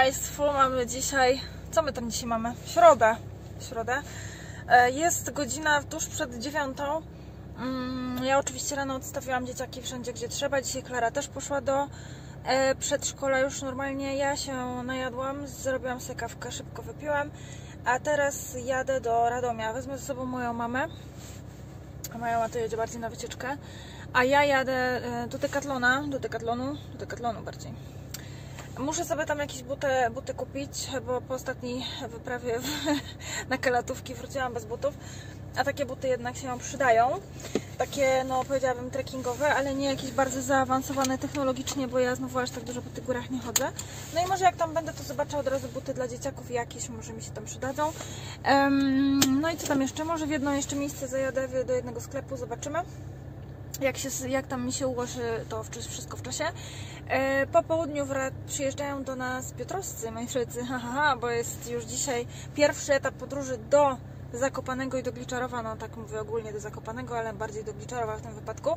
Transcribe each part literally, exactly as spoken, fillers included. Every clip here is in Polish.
Państwu, mamy dzisiaj, co my tam dzisiaj mamy? Środę, środę. Jest godzina tuż przed dziewiątą. Ja oczywiście rano odstawiłam dzieciaki wszędzie, gdzie trzeba. Dzisiaj Klara też poszła do przedszkola już normalnie. Ja się najadłam, zrobiłam sobie kawkę, szybko wypiłam. A teraz jadę do Radomia. Wezmę ze sobą moją mamę. Moja mama to jedzie bardziej na wycieczkę. A ja jadę do Decathlona, do Decathlonu, do Decathlonu bardziej. Muszę sobie tam jakieś buty, buty kupić, bo po ostatniej wyprawie w, na Kalatówki wróciłam bez butów, a takie buty jednak się przydają. Takie, no powiedziałabym, trekkingowe, ale nie jakieś bardzo zaawansowane technologicznie, bo ja znowu aż tak dużo po tych górach nie chodzę. No i może jak tam będę, to zobaczę od razu buty dla dzieciaków jakieś, może mi się tam przydadzą. Um, no i co tam jeszcze? Może w jedno jeszcze miejsce zajadę do jednego sklepu, zobaczymy. Jak, się, jak tam mi się ułoży to wszystko w czasie. E, po południu przyjeżdżają do nas piotrowscy, moi wszyscy, ha, ha, ha, bo jest już dzisiaj pierwszy etap podróży do Zakopanego i do Gliczarowa, no tak mówię ogólnie do Zakopanego, ale bardziej do Gliczarowa w tym wypadku.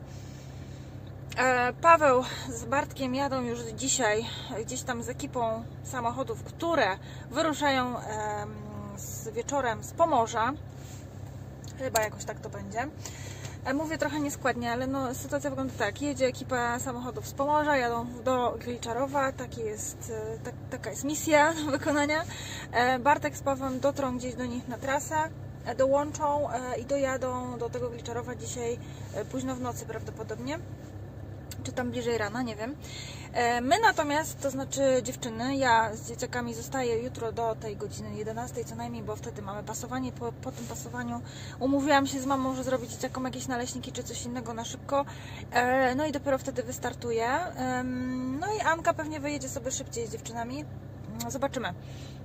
E, Paweł z Bartkiem jadą już dzisiaj gdzieś tam z ekipą samochodów, które wyruszają e, z wieczorem z Pomorza. Chyba jakoś tak to będzie. Mówię trochę nieskładnie, ale no, sytuacja wygląda tak. Jedzie ekipa samochodów z Pomorza, jadą do Gliczarowa, taki jest, tak, taka jest misja do wykonania. Bartek z Pawłem dotrą gdzieś do nich na trasę, dołączą i dojadą do tego Gliczarowa dzisiaj późno w nocy prawdopodobnie. Czy tam bliżej rana, nie wiem. My natomiast, to znaczy dziewczyny, ja z dzieciakami zostaję jutro do tej godziny jedenastej co najmniej, bo wtedy mamy pasowanie. Po, po tym pasowaniu umówiłam się z mamą, że zrobić dzieciakom jakieś naleśniki czy coś innego na szybko. No i dopiero wtedy wystartuję. No i Anka pewnie wyjedzie sobie szybciej z dziewczynami. Zobaczymy.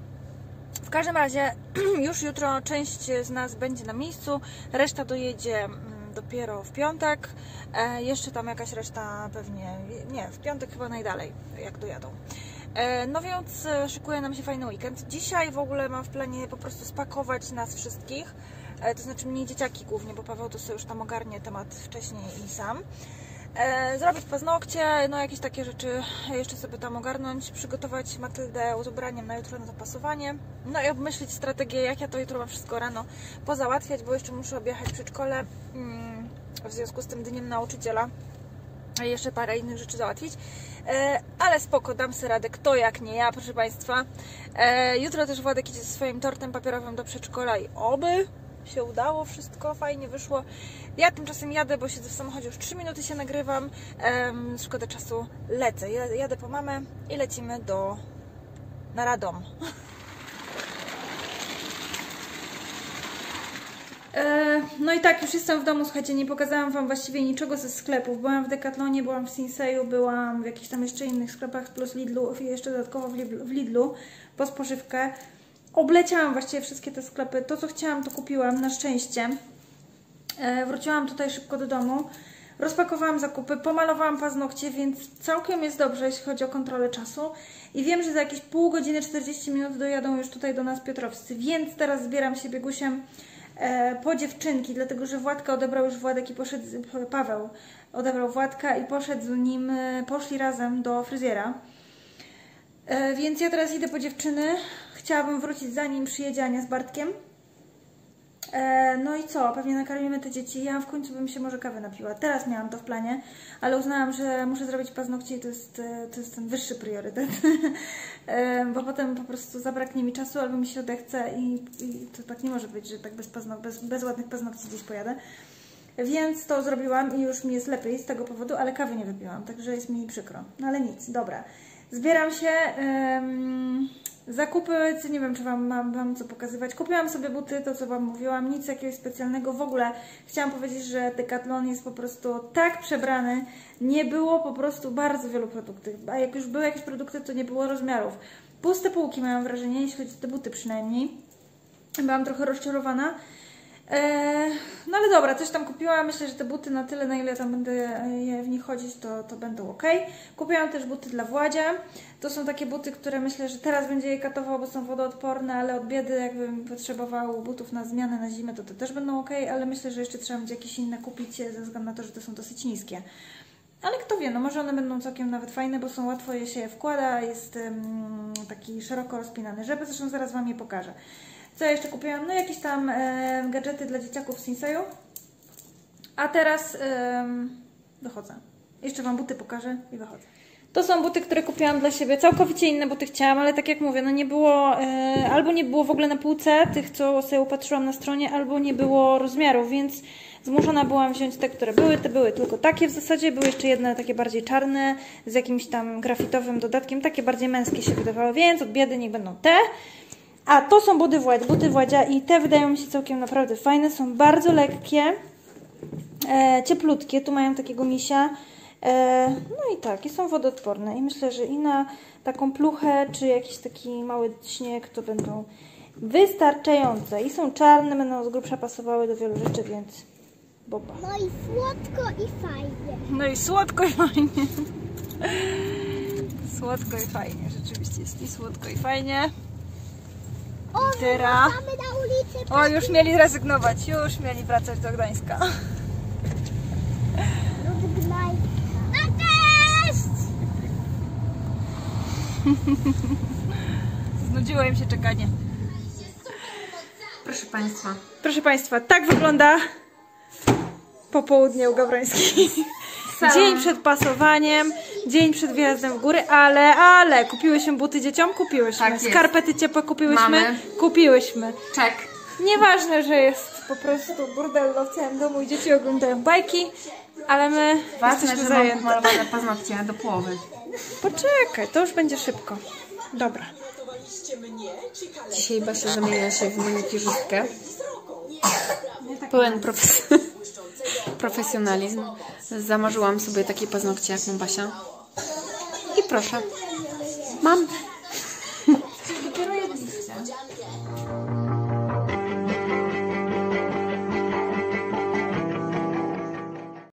W każdym razie już jutro część z nas będzie na miejscu, reszta dojedzie dopiero w piątek, e, jeszcze tam jakaś reszta pewnie, nie, w piątek chyba najdalej, jak dojadą. E, no więc szykuje nam się fajny weekend. Dzisiaj w ogóle mam w planie po prostu spakować nas wszystkich, e, to znaczy mnie dzieciaki głównie, bo Paweł to sobie już tam ogarnie temat wcześniej i sam. E, zrobić paznokcie, no jakieś takie rzeczy jeszcze sobie tam ogarnąć, przygotować Matyldę z ubraniem na jutro na zapasowanie, no i obmyślić strategię, jak ja to jutro mam wszystko rano pozałatwiać, bo jeszcze muszę objechać przedszkole mm, w związku z tym dniem nauczyciela i jeszcze parę innych rzeczy załatwić, e, ale spoko, dam sobie radę, kto jak nie ja, proszę Państwa. E, jutro też Władek idzie ze swoim tortem papierowym do przedszkola i oby się udało, wszystko fajnie wyszło. Ja tymczasem jadę, bo siedzę w samochodzie, już trzy minuty się nagrywam, ehm, szkoda czasu, lecę, jadę po mamę i lecimy do na Radom. E, no i tak, już jestem w domu, słuchajcie, nie pokazałam Wam właściwie niczego ze sklepów. Byłam w Decathlonie, byłam w Sinseju, byłam w jakichś tam jeszcze innych sklepach, plus Lidlu i jeszcze dodatkowo w Lidlu, w Lidlu po spożywkę. Obleciałam właściwie wszystkie te sklepy. To, co chciałam, to kupiłam, na szczęście. E, wróciłam tutaj szybko do domu. Rozpakowałam zakupy, pomalowałam paznokcie, więc całkiem jest dobrze, jeśli chodzi o kontrolę czasu. I wiem, że za jakieś pół godziny, czterdzieści minut dojadą już tutaj do nas piotrowscy. Więc teraz zbieram się biegusiem e, po dziewczynki, dlatego że Władka odebrał już Władek i poszedł, Paweł odebrał Władka i poszedł z nim, poszli razem do fryzjera. E, więc ja teraz idę po dziewczyny. Chciałabym wrócić zanim przyjedzie Ania z Bartkiem. E, no i co? Pewnie nakarmimy te dzieci. Ja w końcu bym się może kawy napiła. Teraz miałam to w planie, ale uznałam, że muszę zrobić paznokcie i to jest, to jest ten wyższy priorytet. e, bo potem po prostu zabraknie mi czasu albo mi się odechce i, i to tak nie może być, że tak bez, paznok bez, bez ładnych paznokci gdzieś pojadę. Więc to zrobiłam i już mi jest lepiej z tego powodu, ale kawy nie wypiłam, także jest mi przykro. No ale nic, dobra. Zbieram się. Um, Zakupy, nie wiem, czy wam mam wam co pokazywać. Kupiłam sobie buty, to co Wam mówiłam, nic jakiegoś specjalnego. W ogóle chciałam powiedzieć, że Decathlon jest po prostu tak przebrany. Nie było po prostu bardzo wielu produktów. A jak już były jakieś produkty, to nie było rozmiarów. Puste półki miałam wrażenie, jeśli chodzi o te buty przynajmniej. Byłam trochę rozczarowana. Eee, no ale dobra, coś tam kupiłam. Myślę, że te buty na tyle, na ile tam będę w nich chodzić, to, to będą ok. Kupiłam też buty dla Władzia. To są takie buty, które myślę, że teraz będzie je katował, bo są wodoodporne, ale od biedy jakbym potrzebował butów na zmianę na zimę, to te też będą ok, ale myślę, że jeszcze trzeba będzie jakieś inne kupić ze względu na to, że te są dosyć niskie. Ale kto wie, no może one będą całkiem nawet fajne, bo są łatwo je się wkłada, jest um, taki szeroko rozpinany żeby, zresztą zaraz Wam je pokażę. Co ja jeszcze kupiłam? No jakieś tam e, gadżety dla dzieciaków z Sinseju. A teraz e, wychodzę. Jeszcze Wam buty pokażę i wychodzę. To są buty, które kupiłam dla siebie. Całkowicie inne buty chciałam, ale tak jak mówię, no nie było, e, albo nie było w ogóle na półce tych, co sobie upatrzyłam na stronie, albo nie było rozmiarów, więc zmuszona byłam wziąć te, które były. Te były tylko takie w zasadzie. Były jeszcze jedne takie bardziej czarne, z jakimś tam grafitowym dodatkiem. Takie bardziej męskie się wydawały, więc od biedy niech będą te. A to są buty Władzia, buty Władzia i te wydają mi się całkiem naprawdę fajne. Są bardzo lekkie, e, cieplutkie. Tu mają takiego misia. E, no i tak, i są wodoodporne. I myślę, że i na taką pluchę, czy jakiś taki mały śnieg, to będą wystarczające. I są czarne, będą z grubsza pasowały do wielu rzeczy, więc boba. No i słodko i fajnie. No i słodko i fajnie. Słodko i fajnie, rzeczywiście jest i słodko i fajnie. O, Teraz. wracamy na ulicę. O, już mieli rezygnować, już mieli wracać do Gdańska. Do Gdańska. A cześć! Znudziło im się czekanie. Proszę Państwa. Proszę Państwa, tak wygląda popołudnie u Gawrońskich. Dzień przed pasowaniem, dzień przed wjazdem w góry, ale, ale, kupiłyśmy buty dzieciom? Kupiłyśmy. Tak jest. Skarpety ciepłe kupiłyśmy? Mamy. Kupiłyśmy. Czek. Nieważne, że jest po prostu burdello w całym domu i dzieci oglądają bajki, ale my Ważne, jesteśmy że mam zajęte. pomalowane paznokcie do połowy. Poczekaj, to już będzie szybko. Dobra. Dzisiaj Basia zamienia się w manikirzystkę. Pełen profes profesjonalizm. Zamarzyłam sobie takie paznokcie jak mam Basia. I proszę. Mam. Dopiero jedliście.